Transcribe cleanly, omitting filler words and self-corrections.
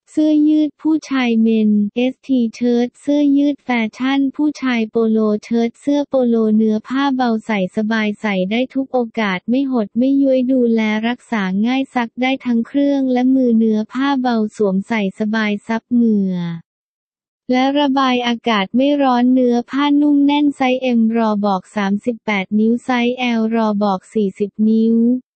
เสื้อยืดผู้ชายเมนส์ทีเชิ้ตเสื้อยืดแฟชั่นผู้ชายโปโลเชิ้ตเสื้อโปโลเนื้อผ้าเบาใส่สบายใส่ได้ทุกโอกาสไม่หดไม่ย้วยดูแลรักษาง่ายซักได้ทั้งเครื่องและมือเนื้อผ้าเบาสวมใส่สบายซับเหงื่อและระบายอากาศไม่ร้อนเนื้อผ้านุ่มแน่นไซส์ M รอบอก38 นิ้วไซส์ L รอบอก40 นิ้ว